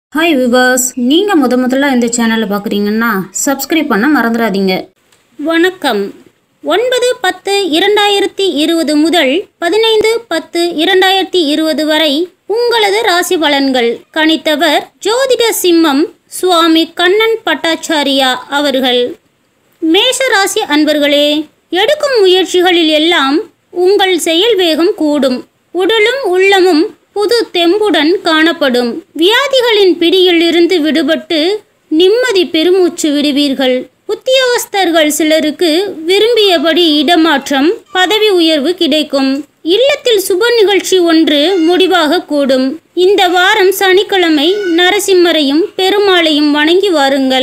Hi viewers, நீங்கள் முதல்ல இந்த சேனலை பார்க்குறீங்கன்னா சப்ஸ்கிரைப் பண்ண மறந்துடாதீங்க. வணக்கம். 9/10/2020 முதல் 15/10/2020 வரை உங்களது ராசி பலன்கள் கணித்தவர் ஜோதிட சிம்மம் சுவாமி கண்ணன் பட்டாச்சாரியா அவர்கள். மேஷ ராசி அன்பர்களே, எடுக்கும் முயற்சிகளில் எல்லாம் உங்கள் செயல் வேகம் கூடும். உடலும் உள்ளமும் புது தெம்புடன் காணப்படும். வியாதிகளின் பிடியில் இருந்து விடுபட்டு நிம்மதி பெருமூச்சு விடுவீர்கள். உத்தியோகஸ்தர்கள் சிலருக்கு விரும்பியபடி இடமாற்றம், பதவி உயர்வு கிடைக்கும். இல்லத்தில் சுப நிகழ்ச்சி ஒன்று முடிவாக கூடும். இந்த வாரம் சனிக்கிழமை நரசிம்மரையும் பெருமாளையும் வணங்கி வாருங்கள்.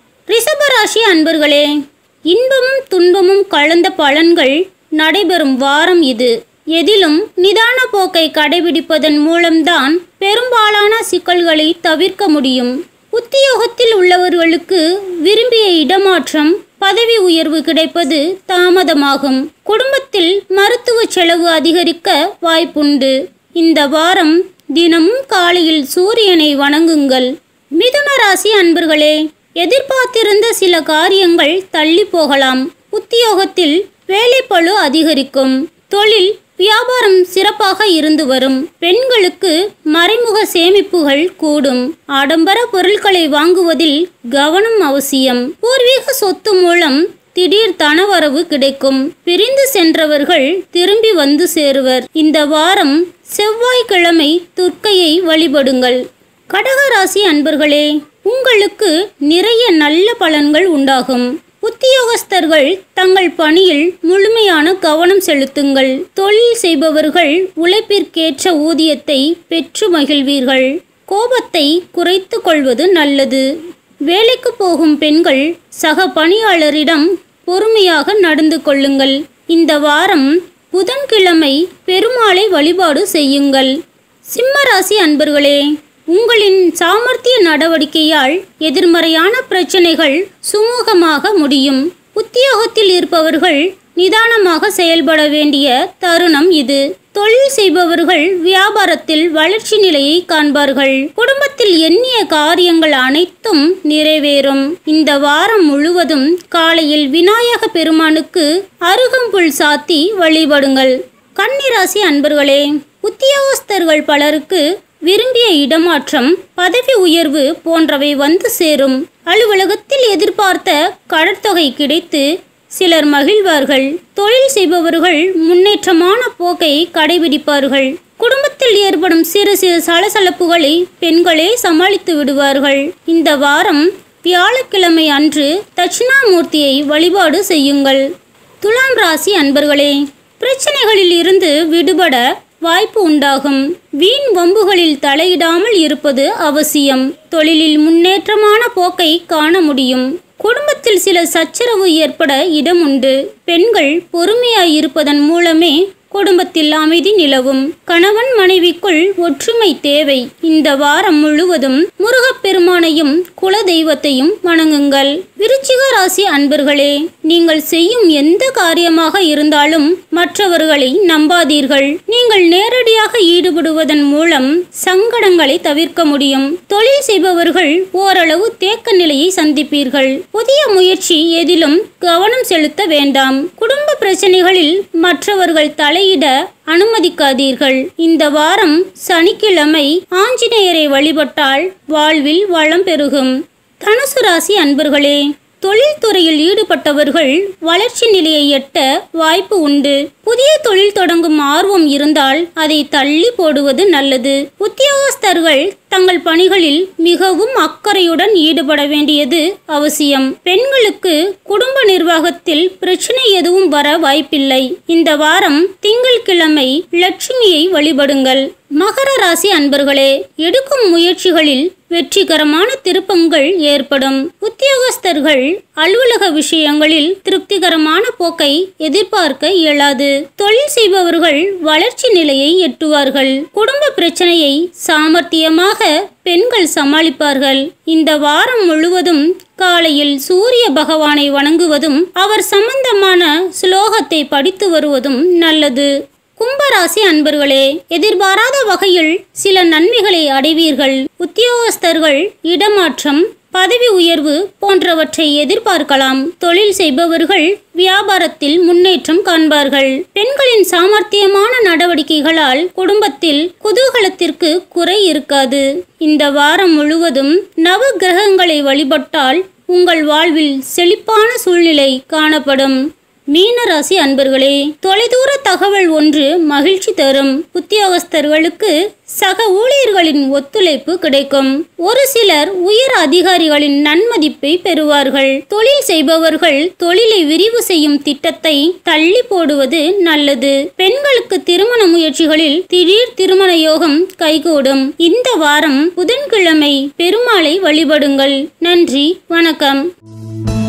ரிஷபராசி அன்பர்களே, இன்பமும் துன்பமும் கலந்த பலன்கள் நடைபெறும் வாரம் இது. எதிலும் நிதான போக்கை கடைபிடிப்பதன் மூலம்தான் பெரும்பாலான சிக்கல்களை தவிர்க்க முடியும். உத்தியோகத்தில் உள்ளவர்களுக்கு விரும்பிய இடமாற்றம், பதவி உயர்வு கிடைப்பது தாமதமாகும். குடும்பத்தில் மருத்துவ செலவு அதிகரிக்க வாய்ப்புண்டு. இந்த வாரம் தினமும் காலையில் சூரியனை வணங்குங்கள். மிதுன ராசி அன்பர்களே, எதிர்பார்த்திருந்த சில காரியங்கள் தள்ளி போகலாம். உத்தியோகத்தில் வேலைப்பளு அதிகரிக்கும். தொழில் வியாபாரம் சிறப்பாக இருந்து வரும். பெண்களுக்கு மறைமுக சேமிப்புகள் கூடும். ஆடம்பர பொருட்களை வாங்குவதில் கவனம் அவசியம். பூர்வீக சொத்து மூலம் திடீர் தனவரவு கிடைக்கும். பிரிந்து சென்றவர்கள் திரும்பி வந்து சேருவர். இந்த வாரம் செவ்வாய்க்கிழமை துர்க்கையை வழிபடுங்கள். கடகராசி அன்பர்களே, உங்களுக்கு நிறைய நல்ல பலன்கள் உண்டாகும். உத்தியோகஸ்தர்கள் தங்கள் பணியில் முழுமையான கவனம் செலுத்துங்கள். தொழில் செய்பவர்கள் உழைப்பிற்கேற்ற ஊதியத்தை பெற்று மகிழ்வீர்கள். கோபத்தை குறைத்து கொள்வது நல்லது. வேலைக்கு போகும் பெண்கள் சக பணியாளரிடம் பொறுமையாக நடந்து கொள்ளுங்கள். இந்த வாரம் புதன்கிழமை பெருமாளை வழிபாடு செய்யுங்கள். சிம்மராசி அன்பர்களே, உங்களின் சாமர்த்திய நடவடிக்கையால் எதிர்மறையான பிரச்சனைகள் சுமூகமாக முடியும். உத்தியோகத்தில் இருப்பவர்கள் நிதானமாக செயல்பட வேண்டிய தருணம் இது. தொழில் செய்பவர்கள் வியாபாரத்தில் வளர்ச்சி நிலையை காண்பார்கள். குடும்பத்தில் எண்ணிய காரியங்கள் அனைத்தும் நிறைவேறும். இந்த வாரம் முழுவதும் காலையில் விநாயக பெருமானுக்கு அருகம்புல் சாத்தி வழிபடுங்கள். கன்னிராசி அன்பர்களே, உத்தியோகஸ்தர்கள் பலருக்கு விரும்பிய இடமாற்றம், பதவி உயர்வு போன்றவை வந்து சேரும். அலுவலகத்தில் எதிர்பார்த்த கடற்தொகை கிடைத்து சிலர் மகிழ்வார்கள். தொழில் செய்பவர்கள் முன்னேற்றமான போக்கை கடைபிடிப்பார்கள். குடும்பத்தில் ஏற்படும் சிறு சிறு சலசலப்புகளை பெண்களே சமாளித்து விடுவார்கள். இந்த வாரம் வியாழக்கிழமை அன்று தட்சிணாமூர்த்தியை வழிபாடு செய்யுங்கள். துலாம் ராசி அன்பர்களே, பிரச்சனைகளில் இருந்து விடுபட வாய்ப்பு உண்டாகும். வீண் வம்புகளில் தலையிடாமல் இருப்பது அவசியம். தொழிலில் முன்னேற்றமான போக்கை காண முடியும். குடும்பத்தில் சில சச்சரவு ஏற்பட இடம் உண்டு. பெண்கள் பொறுமையாய் இருப்பதன் மூலமே குடும்பத்தில் அமைதி நிலவும். கணவன் மனைவிக்குள் ஒற்றுமை தேவை. இந்த வாரம் முழுவதும் முருகப்பெருமானையும் குல தெய்வத்தையும் வணங்குங்கள். விருச்சிக ராசி அன்பர்களே, நீங்கள் செய்யும் எந்த காரியமாக இருந்தாலும் மற்றவர்களை நம்பாதீர்கள். நீங்கள் நேரடியாக ஈடுபடுவதன் மூலம் சங்கடங்களை தவிர்க்க முடியும். தொழில் செய்பவர்கள் ஓரளவு தேக்க நிலையை சந்திப்பீர்கள். புதிய முயற்சி எதிலும் கவனம் செலுத்த வேண்டாம். குடும்ப பிரச்சனைகளில் மற்றவர்கள் தலையிட அனுமதிக்காதீர்கள். இந்த வாரம் சனிக்கிழமை ஆஞ்சநேயரை வழிபட்டால் வாழ்வில் வளம் பெருகும். தனுசு ராசி அன்பர்களே, தொழில்துறையில் ஈடுபட்டவர்கள் வளர்ச்சி நிலையை எட்ட வாய்ப்பு உண்டு. புதிய தொழில் தொடங்கும் ஆர்வம் இருந்தால் அதை தள்ளி போடுவது நல்லது. உத்தியோகஸ்தர்கள் தங்கள் பணிகளில் மிகவும் அக்கறையுடன் ஈடுபட வேண்டியது அவசியம். பெண்களுக்கு குடும்ப நிர்வாகத்தில் பிரச்சனை எதுவும் வர வாய்ப்பில்லை. இந்த வாரம் திங்கட்கிழமை லட்சுமியை வழிபடுங்கள். மகர ராசி அன்பர்களே, எடுக்கும் முயற்சிகளில் வெற்றிகரமான திருப்பங்கள் ஏற்படும். உத்தியோகஸ்தர்கள் அலுவலக விஷயங்களில் திருப்திகரமான போக்கை எதிர்பார்க்க இயலாது. தொழில் செய்பவர்கள் வளர்ச்சி நிலையை எட்டுவார்கள். குடும்ப பிரச்சனையை சாமர்த்தியமாக பெண்கள் சமாளிப்பார்கள். இந்த வாரம் முழுவதும் காலையில் சூரிய பகவானை வணங்குவதும் அவர் சம்பந்தமான ஸ்லோகத்தை படித்து வருவதும் நல்லது. கும்பராசி அன்பர்களே, எதிர்பாராத வகையில் சில நன்மைகளை அடைவீர்கள். உத்தியோகஸ்தர்கள் இடமாற்றம், பதவி உயர்வு போன்றவற்றை எதிர்பார்க்கலாம். தொழில் செய்பவர்கள் வியாபாரத்தில் முன்னேற்றம் காண்பார்கள். பெண்களின் சாமர்த்தியமான நடவடிக்கைகளால் குடும்பத்தில் குதூகலத்திற்கு குறை இருக்காது. இந்த வாரம் முழுவதும் நவ கிரகங்களை வழிபட்டால் உங்கள் வாழ்வில் செழிப்பான சூழ்நிலை காணப்படும். மீனராசி அன்பர்களே, தொலைதூர தகவல் ஒன்று மகிழ்ச்சி தரும். உத்தியோகஸ்தர்களுக்கு சக ஊழியர்களின் ஒத்துழைப்பு கிடைக்கும். ஒரு சிலர் உயர் அதிகாரிகளின் நன்மதிப்பை பெறுவார்கள். தொழில் செய்பவர்கள் தொழிலை விரிவு செய்யும் திட்டத்தை தள்ளி போடுவது நல்லது. பெண்களுக்கு திருமண முயற்சிகளில் திடீர் திருமண யோகம் கைகூடும். இந்த வாரம் புதன்கிழமை பெருமாளை வழிபடுங்கள். நன்றி, வணக்கம்.